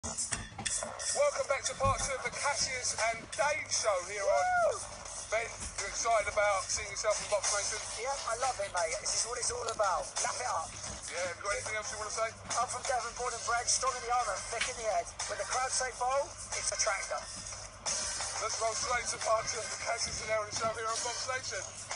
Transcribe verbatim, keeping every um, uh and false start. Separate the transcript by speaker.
Speaker 1: Welcome back to part two of the Cassius and Dave show here on Ben. You're excited about seeing yourself in Box Nation?
Speaker 2: Yeah, I love it, mate. This is what it's all about. Lap it up.
Speaker 1: Yeah, have you got anything else you want to say?
Speaker 2: I'm from Devon, born and bred, strong in the arm and thick in the head. When the crowd say bowl, it's a tractor.
Speaker 1: Let's roll straight to part two of the Cassius and Aaron show here on Box Nation.